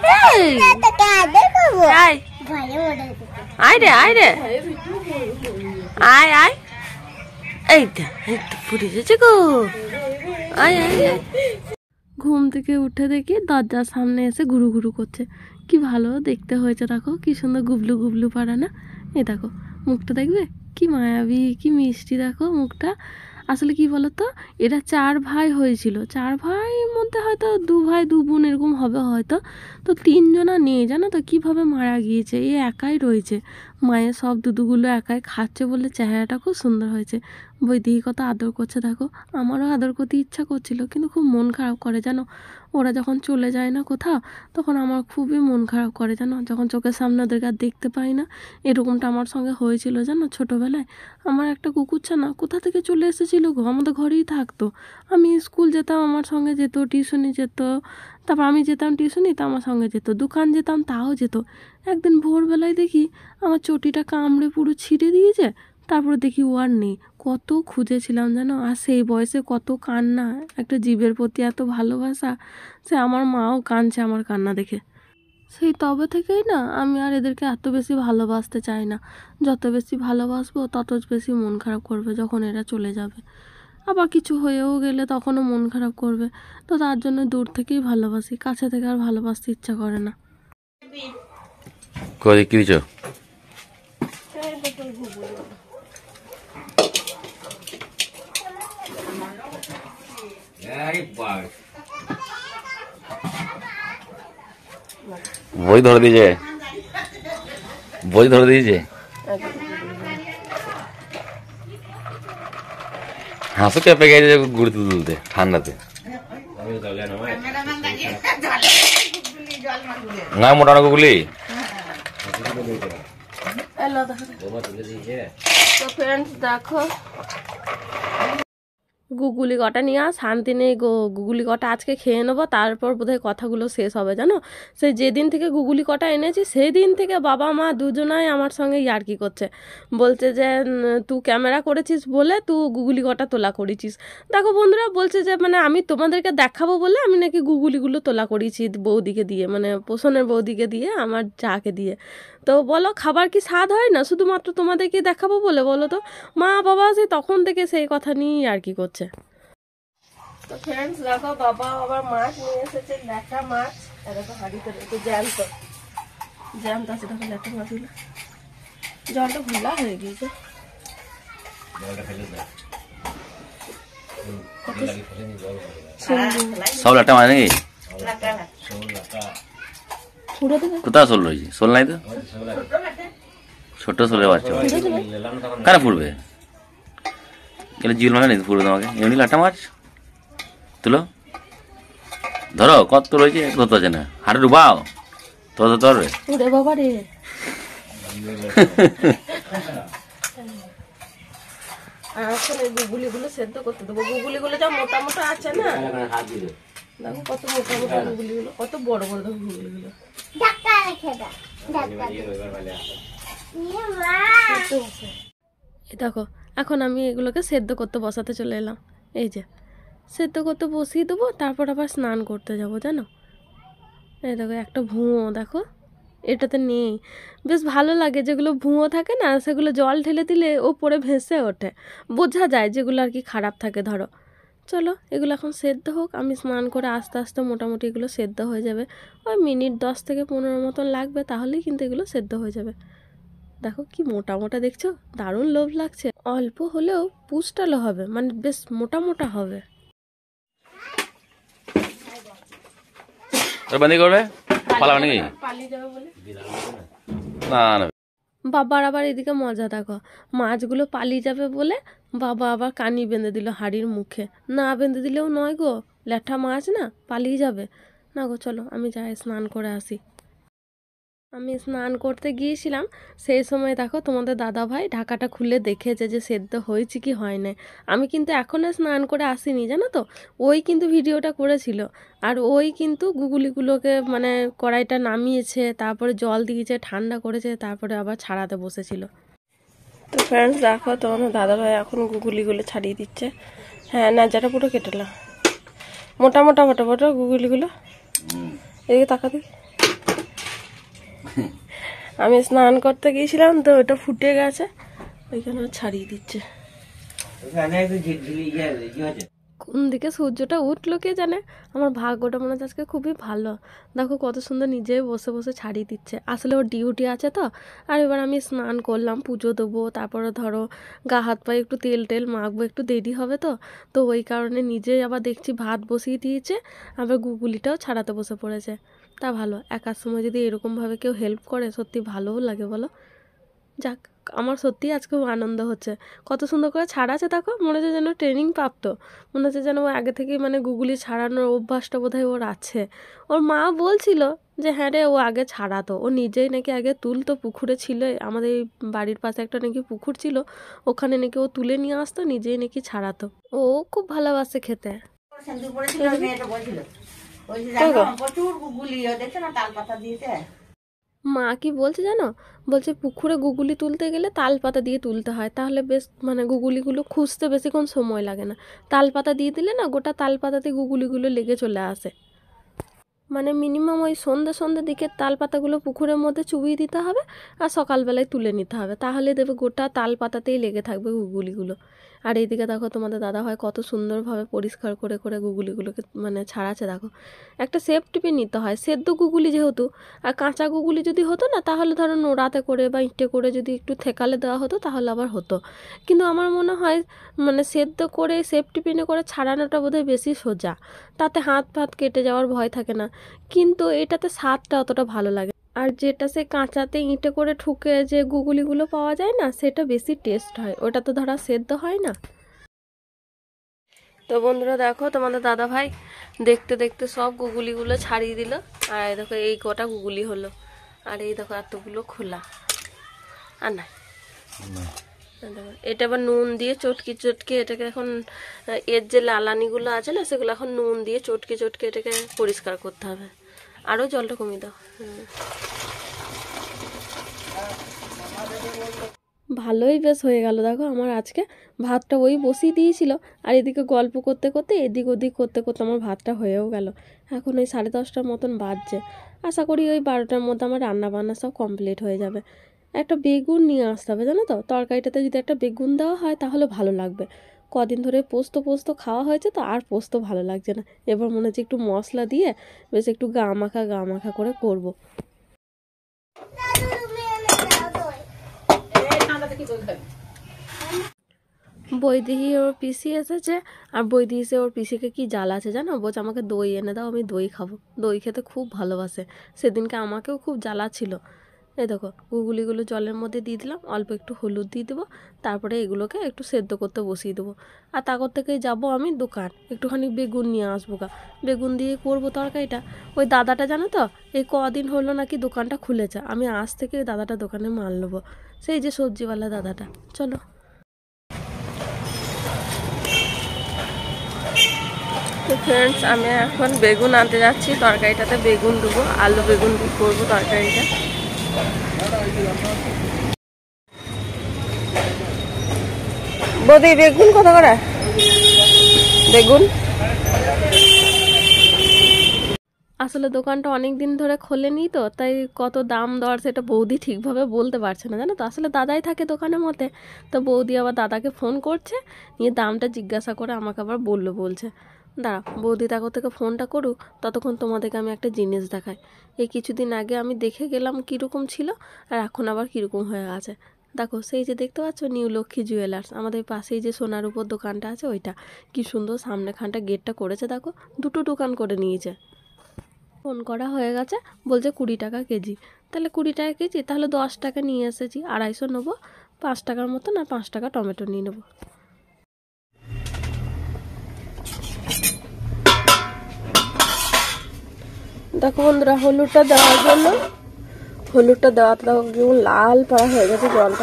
আয় রে আয় রে আয় আয় এই ফুটে এসেছে গো আয় আয় ঘুম থেকে উঠে দেখি দরজার সামনে এসে ঘুরু ঘুরু করছে কি ভালো দেখতে হয়েছে দেখো কি সুন্দর গুবলু গুবলু পাড়া না এই দেখো মুখটা দেখবে কি মায়াবী কি মিষ্টি দেখো মুখটা আসলে কি বলতো এরা 4 ভাই হয়েছিল 4 ভাইয়ের মধ্যে হয়তো 2 ভাই 2 বোন এরকম হবে হয়তো তো 3 জনা নেই জানো তো কিভাবে মারা গিয়েছে এ একাই রয়েছে মায়ের সব দুধগুলো একাই খাচ্ছে বলে চেহারাটা খুব সুন্দর হয়েছে বৈদিকে কত আদর করছে দেখো আমারও আদর করতে ইচ্ছা করছিল কিন্তু খুব মন খারাপ করে জানো ওরা যখন চলে যায় না কোথাও তখন আমার খুবই মন খারাপ করে জানো যখন চোখের সামনে ওদেরকে আর দেখতে পাই না এরকমটা আমার সঙ্গে হয়েছিল জানো ছোটোবেলায় আমার একটা কুকুর ছানা কোথা থেকে চলে এসেছিল গো আমাদের ঘরেই থাকতো আমি স্কুল যেতাম আমার সঙ্গে যেত টিউশনি যেত তারপর আমি যেতাম টিউশনি তা আমার সঙ্গে যেত দোকান যেতাম তাও যেত একদিন ভোরবেলায় দেখি আমার চটিটা কামড়ে পুরো ছিঁড়ে দিয়েছে তারপরে দেখি ও আর নেই কত খুঁজেছিলাম জানো আর সেই বয়সে কত কান্না একটা জীবের প্রতি এত ভালোবাসা সে আমার মাও কাঁদছে আমার কান্না দেখে সেই তবে থেকেই না আমি আর এদেরকে এত বেশি ভালোবাসতে চাই না যত বেশি ভালোবাসবো তত বেশি মন খারাপ করবে যখন এরা চলে যাবে আবার কিছু হয়েও গেলে তখনও মন খারাপ করবে তো তার জন্য দূর থেকেই ভালোবাসি কাছে থেকে আর ভালোবাসতে ইচ্ছা করে না বই ধরে দিয়েছে বই ধরে দিয়েছে হাসু কেঁপে গেছে গুড়ি তুলতে ঠান্ডাতে না মোটা গুলি দেখো গুগুলি কটা নিয়ে শান্তি নেই গো গুগুলি কটা আজকে খেয়ে নেবো তারপর বোধহয় কথাগুলো শেষ হবে জানো সেই যেদিন থেকে গুগুলি কটা এনেছি সেই দিন থেকে বাবা মা দুজনাই আমার সঙ্গে ইয়ার্কি করছে বলছে যে তুই ক্যামেরা করেছিস বলে তুই গুগুলি কটা তোলা করেছিস দেখো বন্ধুরা বলছে যে মানে আমি তোমাদেরকে দেখাবো বলে আমি নাকি গুগুলিগুলো তোলা করেছি বৌদিকে দিয়ে মানে পোষণের বৌদিকে দিয়ে আমার যাকে দিয়ে তো বলো খাবার কি স্বাদ হয় না শুধুমাত্র তোমাদেরকে দেখাবো বলে বলো তো মা বাবা সে তখন থেকে সেই কথা নিয়েই আর কি করছে তো ফ্রেন্ডস দেখো বাবা আবার মাছ নিয়ে এসেছে ল্যাটা মাছ দেখো হাঁড়িতে একটু জ্যান্ত জ্যান্ত আছে দেখো ল্যাটা মাছগুলো জলটা ঘোলা হয়ে গিয়েছে সব ল্যাটা মাছ নাকি কোথায় শোল রয়েছে শোল নাই তো ছোট শোলের বাচ্চা কেন ফুটবে গেলে জিল মাছ নেই ফুটবে তোমাকে এমনি লাটা মাছ তুলো ধরো কত রয়েছে ধরতে আছে না হাটে ডুবাও তো ধরতে পারবে বাবা রে এখন এই গুগুলিগুলো সেদ্ধ করতে দেবো গুগুলিগুলো যা মোটা মোটা আছে না দেখো কত মোটা মোটা গুগুলিগুলো কত বড় বড় দেখো গুগুলিগুলো দেখো এখন আমি এগুলোকে সেদ্ধ করতে বসাতে চলে এলাম এই যে সেদ্ধ করতে বসিয়ে দেবো তারপর আবার স্নান করতে যাব জানো এই দেখো একটা ভুঁয়ো দেখো এটাতে নেই বেশ ভালো লাগে যেগুলো ভুঁয়ো থাকে না সেগুলো জল ঢেলে দিলে ওপরে ভেসে ওঠে বোঝা যায় যেগুলো আর কি খারাপ থাকে ধরো চলো এগুলো এখন সেদ্ধ হোক আমি স্নান করে আস্তে আস্তে মোটামুটি এগুলো সেদ্ধ হয়ে যাবে ওই মিনিট 10 থেকে 15 মতন লাগবে তাহলেই কিন্তু এগুলো সেদ্ধ হয়ে যাবে দেখো কি মোটা মোটা দেখছো দারুণ লোভ লাগছে অল্প হলেও পুষ্টালো হবে মানে বেশ মোটা মোটা হবে বাবার আবার এদিকে মজা দেখো মাছগুলো পালিয়ে যাবে বলে বাবা আবার কানি বেঁধে দিল হাড়ির মুখে না বেঁধে দিলেও নয় গো ল্যাঠা মাছ না পালিয়ে যাবে না গো চলো আমি যাই স্নান করে আসি আমি স্নান করতে গিয়েছিলাম সেই সময় দেখো তোমাদের দাদা ভাই ঢাকাটা খুলে দেখেছে যে সেদ্ধ হয়েছে কি হয় না আমি কিন্তু এখনও স্নান করে আসিনি জানো তো ওই কিন্তু ভিডিওটা করেছিল আর ওই কিন্তু গুগুলিগুলোকে মানে কড়াইটা নামিয়েছে তারপরে জল দিয়েছে ঠান্ডা করেছে তারপরে আবার ছাড়াতে বসেছিল তো ফ্রেন্ডস দেখো তোমাদের দাদা ভাই এখন গুগুলিগুলো ছাড়িয়ে দিচ্ছে হ্যাঁ নাজাটা পুরো কেটেলাম মোটা মোটা মোটা মোটা গুগুলিগুলো এদিকে তাকা দিই আমি স্নান করতে গিয়েছিলাম তো ওটা ফুটে গেছে, ওইখানে ছাড়িয়ে দিচ্ছে। কোন দিকে সূর্যটা উঠলো কে জানে, আমার ভাগ্যটা মনে হচ্ছে আজকে খুবই ভালো। দেখো কত সুন্দর নিজেই বসে বসে ছাড়িয়ে দিচ্ছে। আসলে ওর ডিউটি আছে তো। আর এবার আমি স্নান করলাম, পুজো দেবো, তারপরে ধরো গা হাত পায়ে একটু তেল টেল মাখবো, একটু দেরি হবে তো। তো ওই কারণে নিজেই আবার দেখছি ভাত বসিয়ে দিয়েছে, আবার গুগুলিটাও ছাড়াতে বসে পড়েছে। তা ভালো, একার সময় যদি এরকমভাবে কেউ হেল্প করে সত্যি ভালোও লাগে বলো। যাক, আমার সত্যিই আজকে খুব আনন্দ হচ্ছে। কত সুন্দর করে ছাড়াচ্ছে দেখো, মনে হচ্ছে যেন ট্রেনিং প্রাপ্ত। মনে হচ্ছে যেন ও আগে থেকেই মানে গুগলি ছাড়ানোর অভ্যাসটা বোধহয় ওর আছে। ওর মা বলছিল যে হ্যাঁ রে, ও আগে ছাড়াতো, ও নিজেই নাকি আগে তুলতো, পুকুরে ছিল, আমাদের এই বাড়ির পাশে একটা নাকি পুকুর ছিল, ওখানে নাকি ও তুলে নিয়ে আসতো, নিজেই নাকি ছাড়াতো। ও খুব ভালোবাসে খেতে। মা কি বলছে জানো, বলছে পুকুরে গুগুলি তুলতে গেলে তাল পাতা দিয়ে তুলতে হয়, তাহলে বেশ মানে গুগুলিগুলো খুঁজতে বেশিক্ষণ সময় লাগে না। তাল পাতা দিয়ে দিলে না গোটা তাল পাতাতে গুগুলিগুলো লেগে চলে আসে। মানে মিনিমাম ওই সন্ধ্যে সন্ধ্যের দিকে তাল পাতাগুলো পুকুরের মধ্যে চুবিয়ে দিতে হবে, আর সকালবেলায় তুলে নিতে হবে, তাহলে দেবে গোটা তাল পাতাতেই লেগে থাকবে গুগুলিগুলো। আর এইদিকে দেখো তোমাদের দাদা হয় কত সুন্দরভাবে পরিষ্কার করে করে গুগুলিগুলোকে মানে ছাড়াচ্ছে। দেখো একটা সেফ টিপে নিতে হয়, সেদ্ধ গুগুলি যেহেতু, আর কাঁচা গুগুলি যদি হতো না তাহলে ধরো নোড়াতে করে বা ইটে করে যদি একটু থেকালে দেওয়া হতো তাহলে আবার হতো। কিন্তু আমার মনে হয় মানে সেদ্ধ করে সেফ টিপিনে করে ছাড়ানোটা বোধহয় বেশি সোজা, তাতে হাত ফাত কেটে যাওয়ার ভয় থাকে না। কিন্তু এটাতে স্বাদটা অতটা ভালো লাগে। আর যেটা সে কাঁচাতে ইঁটে করে ঠুকে যে গুগুলিগুলো পাওয়া যায় না, সেটা বেশি টেস্ট হয়, ওটা তো ধরা সেদ্ধ হয় না। তো বন্ধুরা দেখো তোমাদের দাদা ভাই দেখতে দেখতে সব গুগুলিগুলো ছাড়িয়ে দিল। আর এই দেখো এই কটা গুগুলি হলো, আর এই দেখো এতগুলো খোলা। আর না, এটা আবার নুন দিয়ে চটকে চটকে এটাকে এখন, এর যে লালানিগুলো আছে না সেগুলো এখন নুন দিয়ে চটকে চটকে এটাকে পরিষ্কার করতে হবে। আরও জলটা কমিয়ে দাও। ভালোই বেশ হয়ে গেল দেখো আমার আজকে ভাতটা ওই বসিয়ে দিয়েছিল, আর এদিকে গল্প করতে করতে এদিক ওদিক করতে করতে আমার ভাতটা হয়েও গেল। এখন ওই 10:30টার মতন বাজছে, আশা করি ওই 12টার মধ্যে আমার রান্না বান্না সব কমপ্লিট হয়ে যাবে। একটা বেগুন নিয়ে আসতে হবে জানো তো, তরকারিটাতে যদি একটা বেগুন দেওয়া হয় তাহলে ভালো লাগবে। কদিন ধরে পোস্ত পোস্ত খাওয়া হয়েছে তো, আর পোস্ত ভালো লাগছে না, এবার মনে হচ্ছে একটু মশলা দিয়ে বেশ একটু গা মাখা করে করবো। বৈদেহী ওর পিসি এসেছে, আর বৈদি এসে ওর পিসিকে কি জ্বালাচ্ছে জানো, বলছে আমাকে দই এনে দাও, আমি দই খাবো, দই খেতে খুব ভালোবাসে। সেদিনকে আমাকেও খুব জ্বালাচ্ছিল। এই দেখো গুগুলিগুলো জলের মধ্যে দিয়ে দিলাম, অল্প একটু হলুদ দিয়ে দেবো, তারপরে এগুলোকে একটু সেদ্ধ করতে বসিয়ে দেবো। আর তারপর থেকেই যাবো আমি দোকান, একটুখানি বেগুন নিয়ে আসবো গা, বেগুন দিয়ে করবো তরকারিটা। ওই দাদাটা জানো তো, এই কদিন হলো নাকি দোকানটা খুলেছে, আমি আজ থেকে ওই দাদাটা দোকানে মাল নেবো, সেই যে সবজিওয়ালা দাদাটা। চলো। তো ফ্রেন্ডস আমি এখন বেগুন আনতে যাচ্ছি, তরকারিটাতে বেগুন দেবো, আলু বেগুন দিয়ে করবো তরকারিটা। বৌদি বেগুন কত করে? বেগুন আসলে দোকানটা অনেক দিন ধরে খোলেনি তো, তাই কত দাম দর সেটা বৌদি ঠিকভাবে বলতে পারছে না জানো তো, আসলে দাদাই থাকে দোকানের মধ্যে। তো বৌদি আবার দাদাকে ফোন করছে, নিয়ে দামটা জিজ্ঞাসা করে আমাকে আবার বলছে। দাঁড়া বৌদি তাকে থেকে ফোনটা করুক, ততক্ষণ তোমাদেরকে আমি একটা জিনিস দেখাই। এই কিছুদিন আগে আমি দেখে গেলাম কীরকম ছিল, আর এখন আবার কীরকম হয়ে আছে। দেখো সেই যে দেখতে পাচ্ছ নিউ লক্ষ্মী জুয়েলার্স, আমাদের পাশেই যে সোনার উপর দোকানটা আছে ওইটা, কি সুন্দর সামনেখানটা গেটটা করেছে দেখো, দুটো দোকান করে নিয়েছে। ফোন করা হয়ে গেছে, বলছে 20 টাকা কেজি। তাহলে 20 টাকা কেজি, তাহলে 10 টাকা নিয়ে এসেছি, 250 নেবো, 5 টাকার মতন, আর 5 টাকা টমেটো নিয়ে নেবো। দেখো বন্ধুরা হলুদটা দেওয়ার জন্য, হলুদটা দেওয়াতে দেখো কেমন লাল পাড়া হয়ে গেছে জলটা।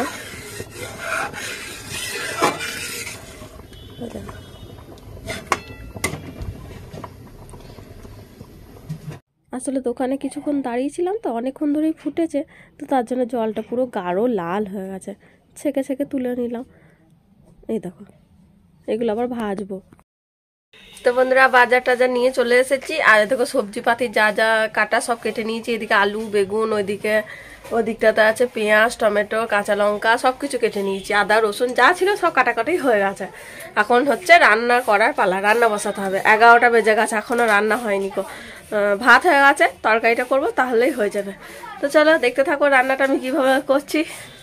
আসলে দোকানে কিছুক্ষণ দাঁড়িয়েছিলাম তো, অনেকক্ষণ ধরেই ফুটেছে, তো তার জন্য জলটা পুরো গাঢ় লাল হয়ে গেছে, ছেঁকে ছেঁকে তুলে নিলাম। এই দেখো এগুলো আবার ভাজবো। তো বন্ধুরা বাজার টাজার নিয়ে চলে এসেছি। আর দেখো সবজি পাতি যা যা কাটা সব কেটে নিয়েছি। এদিকে আলু বেগুন, ওদিকটাতে আছে পেঁয়াজ টমেটো কাঁচা লঙ্কা সবকিছু কেটে নিয়েছি। আদা রসুন যা ছিল সব কাটাকাটি হয়ে গেছে। এখন হচ্ছে রান্না করার পালা, রান্না বসাতে হবে। 11টা বেজে গেছে, এখনো রান্না হয়নি। ভাত হয়ে গেছে, তরকারিটা করবো তাহলেই হয়ে যাবে। তো চলো দেখতে থাকো রান্নাটা আমি কিভাবে করছি।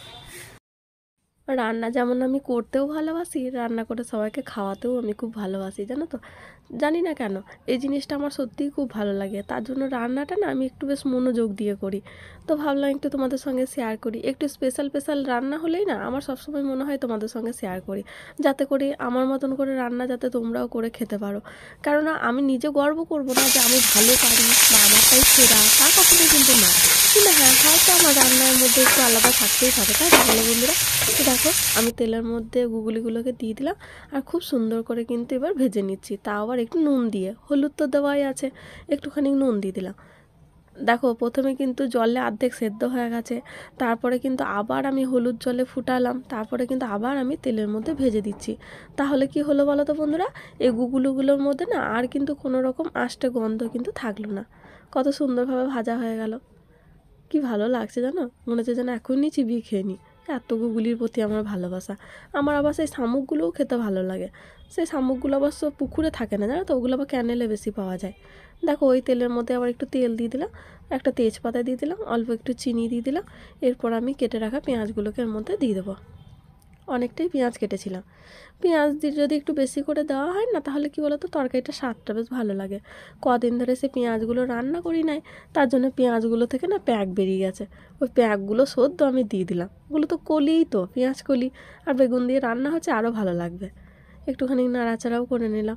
রান্না যেমন আমি করতেও ভালোবাসি, রান্না করে সবাইকে খাওয়াতেও আমি খুব ভালোবাসি, জানো তো। জানি না কেন এই জিনিসটা আমার সত্যিই খুব ভালো লাগে। তার জন্য রান্নাটা না আমি একটু বেশ মনোযোগ দিয়ে করি। তো ভাবলাম একটু তোমাদের সঙ্গে শেয়ার করি। একটু স্পেশাল স্পেশাল রান্না হলেই না আমার সবসময় মনে হয় তোমাদের সঙ্গে শেয়ার করি, যাতে করে আমার মতন করে রান্না যাতে তোমরাও করে খেতে পারো। কেননা আমি নিজে গর্ব করব না যে আমি ভালো পারি বা আমারটাই সেরা, তা কখনোই কিন্তু না। কিন্তু হ্যাঁ, হয়তো আমার রান্নার মধ্যে একটু আলাদা থাকতেই পারে, তাই ভালো বন্ধুরা। তো দেখো আমি তেলের মধ্যে গুগলিগুলোকে দিয়ে দিলাম আর খুব সুন্দর করে কিন্তু এবার ভেজে নিচ্ছি। তা আবার একটু নুন দিয়ে, হলুদ তো দেওয়াই আছে, একটুখানি নুন দিয়ে দিলাম। দেখো প্রথমে কিন্তু জলে অর্ধেক সেদ্ধ হয়ে গেছে, তারপরে কিন্তু আবার আমি হলুদ জলে ফুটালাম, তারপরে কিন্তু আবার আমি তেলের মধ্যে ভেজে দিচ্ছি। তাহলে কি হলো বলো তো বন্ধুরা, এই গুগলিগুলোর মধ্যে না আর কিন্তু কোনো রকম আষ্টে গন্ধ কিন্তু থাকলো না। কত সুন্দরভাবে ভাজা হয়ে গেল, কি ভালো লাগছে জানো, মনে হচ্ছে যেন এখনই চিবিয়ে খেয়ে নিই। এত গুগলির প্রতি আমার ভালোবাসা। আমার আবার সেই শামুকগুলোও খেতে ভালো লাগে। সেই শামুকগুলো অবশ্য পুকুরে থাকে না, জানো তো, ওগুলো আবার ক্যানেলে বেশি পাওয়া যায়। দেখো ওই তেলের মধ্যে আবার একটু তেল দিয়ে দিলাম, একটা তেজপাতা দিয়ে দিলাম, অল্প একটু চিনি দিয়ে দিলাম। এরপর আমি কেটে রাখা পেঁয়াজগুলোকে এর মধ্যে দিয়ে দেবো। অনেকটাই পেঁয়াজ কেটেছিলাম। পেঁয়াজ দিয়ে যদি একটু বেশি করে দেওয়া হয় না, তাহলে কি বলো তো তরকারিটা স্বাদটা বেশ ভালো লাগে। কদিন ধরে সে পেঁয়াজগুলো রান্না করি নাই, তার জন্য পেঁয়াজগুলো থেকে না প্যাক বেরিয়ে গেছে। ওই প্যাকগুলো সদ্য আমি দিয়ে দিলাম। ওগুলো তো কলিই তো, পেঁয়াজ কলি আর বেগুন দিয়ে রান্না হচ্ছে, আরও ভালো লাগবে। একটুখানি নাড়াচাড়াও করে নিলাম।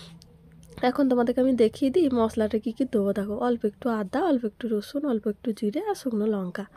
এখন তোমাদেরকে আমি দেখিয়ে দিই মশলাটা কী কী দেবো। দেখো অল্প একটু আদা, অল্প একটু রসুন, অল্প একটু জিরে আর শুকনো লঙ্কা।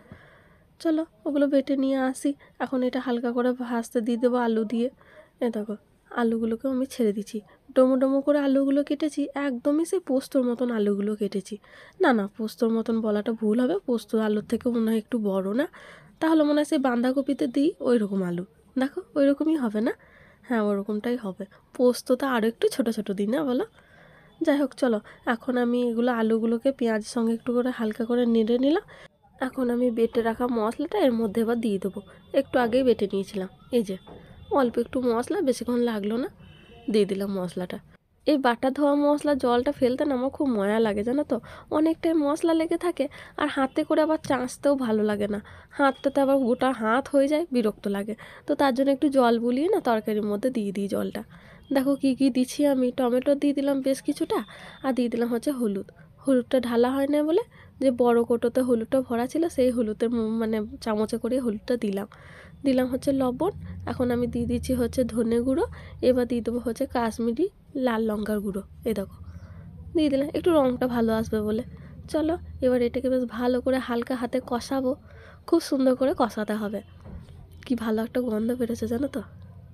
চলো ওগুলো বেটে নিয়ে আসি। এখন এটা হালকা করে ভাজতে দিয়ে দেবো আলু দিয়ে। দেখো আলুগুলোকেও আমি ছেড়ে দিচ্ছি। ডোমো ডোমো করে আলুগুলো কেটেছি, একদমই সেই পোস্তর মতন আলুগুলো কেটেছি। না না, পোস্তর মতন বলাটা ভুল হবে, পোস্ত আলুর থেকে মনে হয় একটু বড় না, তাহলে মনে হয় সেই বাঁধাকপিতে দিই ওই রকম আলু। দেখো ওই রকমই হবে না? হ্যাঁ ওরকমটাই হবে। পোস্তটা আরও একটু ছোটো ছোটো দিই না বলো। যাই হোক চলো, এখন আমি এগুলো আলুগুলোকে পেঁয়াজের সঙ্গে একটু করে হালকা করে নেড়ে নিলাম। এখন আমি বেটে রাখা মশলাটা এর মধ্যে এবার দিয়ে দেবো। একটু আগেই বেটে নিয়েছিলাম, এই যে অল্প একটু মশলা, বেশিক্ষণ লাগলো না, দিয়ে দিলাম মশলাটা। এই বাটা ধোয়া মশলা জলটা ফেলতে না আমার খুব ময়া লাগে, জানো তো। অনেকটাই মশলা লেগে থাকে, আর হাতে করে আবার চাঁচতেও ভালো লাগে না। হাতটাতে আবার গোটা হাত হয়ে যায়, বিরক্ত লাগে। তো তার জন্য একটু জল বুলিয়ে না তরকারির মধ্যে দিয়ে দিই জলটা। দেখো কী কী দিচ্ছি আমি, টমেটো দিয়ে দিলাম বেশ কিছুটা, আর দিয়ে দিলাম হচ্ছে হলুদ। হলুদটা ঢালা হয় না বলে যে বড় কোটোতে হলুদটা ভরা ছিল, সেই হলুদের মানে চামচে করে হলুদটা দিলাম হচ্ছে লবণ। এখন আমি দিয়ে দিচ্ছি হচ্ছে ধনে গুঁড়ো। এবার দিয়ে দেবো হচ্ছে কাশ্মীরি লাল লঙ্কার গুঁড়ো। এই দেখো দিয়ে দিলাম, একটু রঙটা ভালো আসবে বলে। চলো এবার এটাকে বেশ ভালো করে হালকা হাতে কষাবো, খুব সুন্দর করে কষাতে হবে। কি ভালো একটা গন্ধ বেরোচ্ছে জানো তো,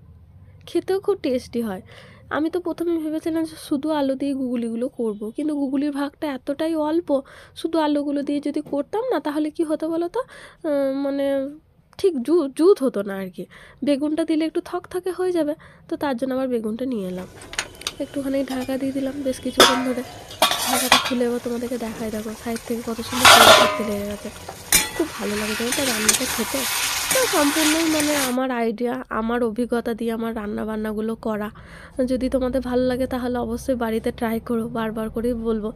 খেতেও খুব টেস্টি হয়। আমি তো প্রথমে ভেবেছিলাম যে শুধু আলু দিয়ে গুগলিগুলো করব, কিন্তু গুগলির ভাগটা এতটাই অল্প, শুধু আলুগুলো দিয়ে যদি করতাম না তাহলে কি হতো বলো তো, মানে ঠিক জুত হতো না আর কি। বেগুনটা দিলে একটু থকথকে হয়ে যাবে, তো তার জন্য আবার বেগুনটা নিয়ে এলাম। একটুখানি ঢাকা দিয়ে দিলাম বেশ কিছুক্ষণ ধরে। ঢাকাটা খুলে এবার তোমাদেরকে দেখাই, দেখো সাইড থেকে কত সুন্দর করতে লেগে গেছে। খুব ভালো লাগে জানো তো রান্নাটা খেতে। তো সম্পূর্ণই মানে আমার আইডিয়া, আমার অভিজ্ঞতা দিয়ে আমার রান্নাবান্নাগুলো করা। যদি তোমাদের ভালো লাগে তাহলে অবশ্যই বাড়িতে ট্রাই করো, বারবার করেই বলবো।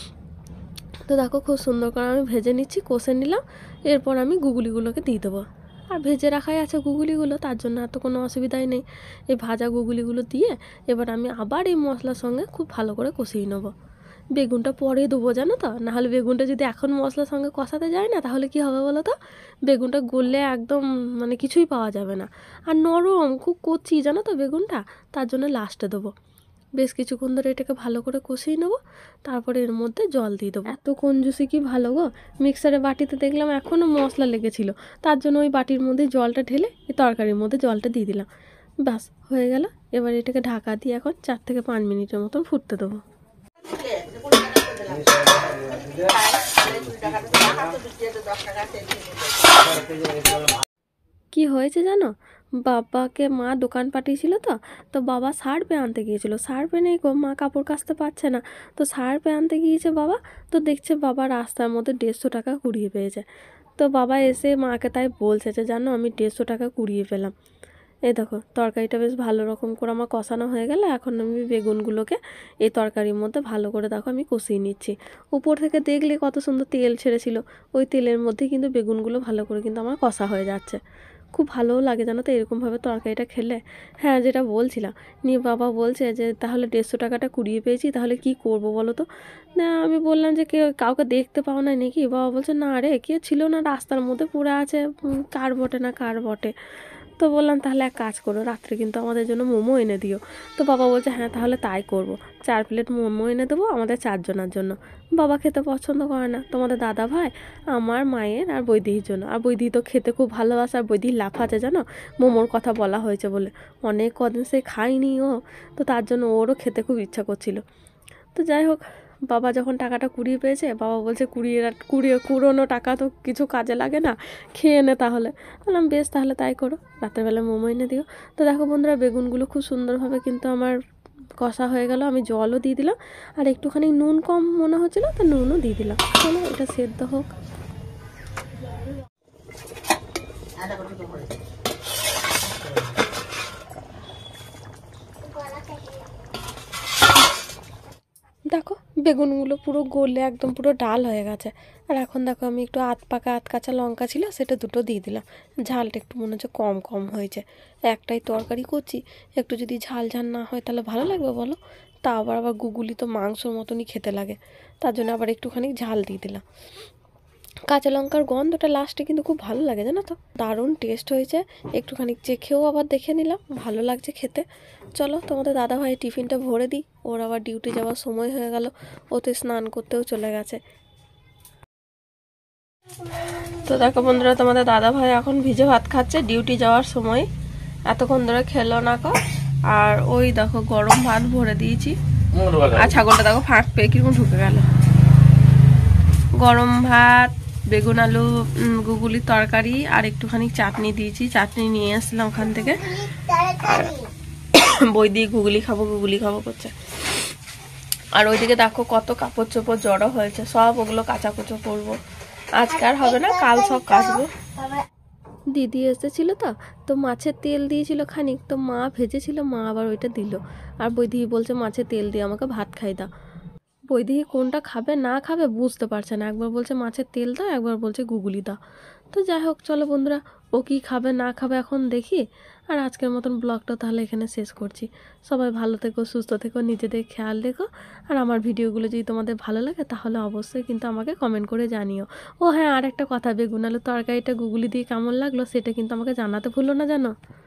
তো দেখো খুব সুন্দর করে আমি ভেজে নিচ্ছি, কষে নিলাম। এরপর আমি গুগলিগুলোকে দিয়ে দেবো। আর ভেজে রাখাই আছে গুগলিগুলো, তার জন্য এত কোনো অসুবিধাই নেই। এই ভাজা গুগলিগুলো দিয়ে এবার আমি আবার এই মশলার সঙ্গে খুব ভালো করে কষিয়ে নেবো। বেগুনটা পরে দেবো জানো তো, নাহলে বেগুনটা যদি এখন মশলার সঙ্গে কষাতে যায় না তাহলে কি হবে বলো তো, বেগুনটা গললে একদম মানে কিছুই পাওয়া যাবে না। আর নরম খুব কচি জানো তো বেগুনটা, তার জন্য লাস্টে দেবো। বেশ কিছুক্ষণ ধরে এটাকে ভালো করে কষিয়ে নেবো, তারপরে এর মধ্যে জল দিয়ে দেবো। এত কঞ্জুসি কি ভালো গো, মিক্সারে বাটিতে দেখলাম এখনও মশলা লেগেছিল, তার জন্য ওই বাটির মধ্যে জলটা ঢেলে এই তরকারির মধ্যে জলটা দিয়ে দিলাম। ব্যাস হয়ে গেল। এবার এটাকে ঢাকা দিয়ে এখন 4 থেকে 5 মিনিটের মতন ফুটতে দেবো। কি হয়েছে জানো, বাবাকে মা দোকান পাঠিয়েছিল, তো বাবা সার্ফে আনতে গিয়েছিল, সার্ফে নেই গো, মা কাপড় কাচতে পারছে না, তো সার্ফে আনতে গিয়েছে বাবা, তো দেখছে বাবা রাস্তার মধ্যে 150 টাকা কুড়িয়ে পেয়েছে। তো বাবা এসে মাকে তাই বলছে যে জানো আমি 150 টাকা কুড়িয়ে পেলাম। এই দেখো তরকারিটা বেশ ভালো রকম করে আমার কষানো হয়ে গেল। এখন আমি বেগুনগুলোকে এই তরকারির মধ্যে ভালো করে দেখো আমি কষিয়ে নিচ্ছি। উপর থেকে দেখলে কত সুন্দর তেল ছেড়েছিল, ওই তেলের মধ্যেই কিন্তু বেগুনগুলো ভালো করে কিন্তু আমার কষা হয়ে যাচ্ছে। খুব ভালোও লাগে জানো তো এরকমভাবে তরকারিটা খেলে। হ্যাঁ, যেটা বলছিলাম, নিয়ে বাবা বলছে যে তাহলে 150 টাকাটা কুড়িয়ে পেয়েছি, তাহলে কি করব বলো তো। না আমি বললাম যে কাউকে দেখতে পাও না নাকি? বাবা বলছে না রে, কেউ ছিল না, রাস্তার মধ্যে পড়ে আছে, কার বটে না কার বটে। তো বললাম তাহলে এক কাজ করো, রাত্রে কিন্তু আমাদের জন্য মোমো এনে দিও। তো বাবা বলছে হ্যাঁ তাহলে তাই করব, 4 প্লেট মোমো এনে দেবো আমাদের 4 জনের জন্য। বাবা খেতে পছন্দ করে না, তোমাদের দাদা ভাই, আমার মায়ের আর বৈদির জন্য। আর বৈদি তো খেতে খুব ভালোবাসে, আর বৈদি লাফাচ্ছে জানো মোমোর কথা বলা হয়েছে বলে। অনেক কদিন সে খায়নি ও, তো তার জন্য ওরও খেতে খুব ইচ্ছা করছিল। তো যাই হোক, বাবা যখন টাকাটা কুড়িয়ে পেয়েছে, বাবা বলছে কুড়োনো টাকা তো কিছু কাজে লাগে না, খেয়ে নে তাহলে। বললাম বেশ তাহলে তাই করো, রাত্রেবেলা মোমো এনে দিও। তো দেখো বন্ধুরা বেগুনগুলো খুব সুন্দরভাবে কিন্তু আমার কষা হয়ে গেল। আমি জলও দিয়ে দিলাম, আর একটুখানি নুন কম মনে হচ্ছিলো তো নুনও দিয়ে দিলাম। চলো এটা সেদ্ধ হোক। দেখো বেগুনগুলো পুরো গলে একদম পুরো ডাল হয়ে গেছে। আর এখন দেখো আমি একটু আধ পাকা আধ কাঁচা লঙ্কা ছিল সেটা 2টো দিয়ে দিলাম। ঝালটা একটু মনে হচ্ছে কম কম হয়েছে, একটাই তরকারি করছি, একটু যদি ঝাল ঝাল না হয় তাহলে ভালো লাগবে বলো? তা আবার গুগুলি তো মাংসর মতনই খেতে লাগে, তার জন্য আবার একটুখানি ঝাল দিয়ে দিলাম। কাঁচা লঙ্কার গন্ধটা লাস্টে কিন্তু খুব ভালো লাগে জানো তো, দারুণ টেস্ট হয়েছে। একটুখানি চেখেও আবার দেখে নিলাম, ভালো লাগছে খেতে। চলো তোমাদের দাদাভাই টিফিনটা ভরে দিই, ওর আবার ডিউটি যাওয়ার সময় হয়ে গেল, ওতে স্নান করতেও চলে গেছে। তো দেখো বন্ধুরা তোমাদের দাদাভাই এখন ভিজে ভাত খাচ্ছে, ডিউটি যাওয়ার সময় এতক্ষণ ধরে খেলো না কো। আর ওই দেখো গরম ভাত ভরে দিয়েছি, আর ছাগলটা দেখো ফাঁক পেয়ে কিরকম ঢুকে গেল। গরম ভাত, বেগুন আলু গুগুলির তরকারি, আর একটুখানি চাটনি দিয়েছি, চাটনি নিয়ে আসলাম ওখান থেকে। আর বই দিয়ে গুগলি খাবো করছে। আর ওইদিকে দেখো কত কাপড় চোপড় জড়ো হয়েছে, সব ওগুলো কাচাকুচো করবো। আজকে আর হবে না, কাল সব কাচবো। দিদি এসেছিল তো মাছের তেল দিয়েছিল খানিক, তো মা ভেজেছিল, মা আবার ওইটা দিল। আর বৈদি বলছে মাছের তেল দিয়ে আমাকে ভাত খাই দাও। বৈদিকে কোনটা খাবে না খাবে বুঝতে পারছে না, একবার বলছে মাছের তেল দাও, একবার বলছে গুগলি দাও। তো যাই হোক চলো বন্ধুরা, ও কি খাবে না খাবে এখন দেখি। আর আজকের মতন ব্লগটা তাহলে এখানে শেষ করছি। সবাই ভালো থেকো, সুস্থ থেকো, নিজেদের খেয়াল রেখো। আর আমার ভিডিওগুলো যদি তোমাদের ভালো লাগে তাহলে অবশ্যই কিন্তু আমাকে কমেন্ট করে জানিও। ও হ্যাঁ, আর একটা কথা, বেগুন আলু তরকারিটা গুগলি দিয়ে কেমন লাগলো সেটা কিন্তু আমাকে জানাতে ভুলো না জানো।